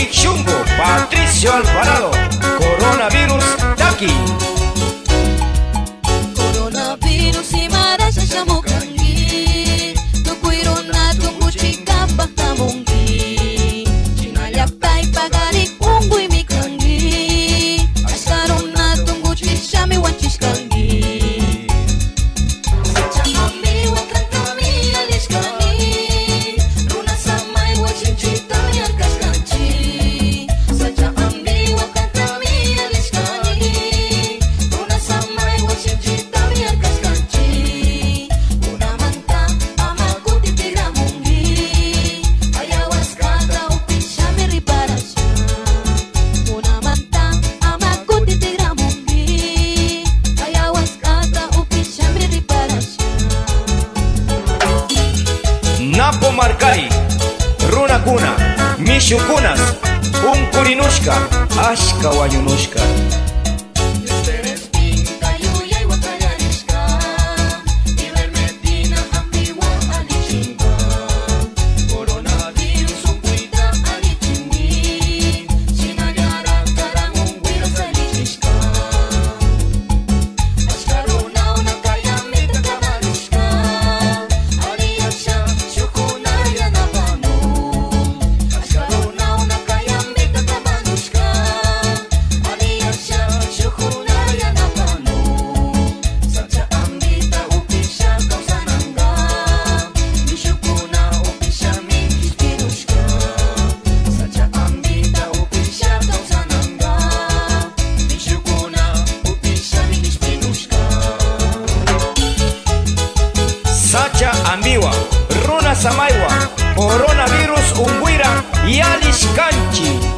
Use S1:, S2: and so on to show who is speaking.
S1: Eric Chumbo, Patricio Alvarado, coronavirus Taki.
S2: Coronavirus imara sa samukangi, tukuiro na tumuchika pagtamungi, sinalapay pagari unggoy mikangi, askaron na tumuchi sami wanchis kangi.
S1: Napo Marcari, Runa Kuna, Mishukunas, Unkurinushka, Ashka Wayunushka. Sacha Ambiwa, Runa Samaiwa, coronavirus Unguira y Alish Kanchi.